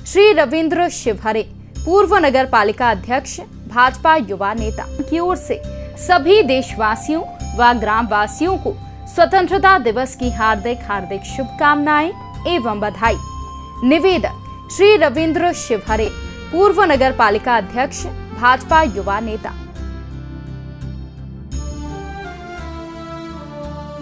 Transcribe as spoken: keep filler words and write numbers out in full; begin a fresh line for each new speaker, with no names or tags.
श्री रविंद्र शिवहरे, पूर्व नगर पालिका अध्यक्ष, भाजपा युवा नेता की ओर से सभी देशवासियों व ग्रामवासियों को स्वतंत्रता दिवस की हार्दिक हार्दिक शुभकामनाएं एवं बधाई। निवेदक श्री रविंद्र शिवहरे, पूर्व नगर पालिका अध्यक्ष, भाजपा युवा नेता।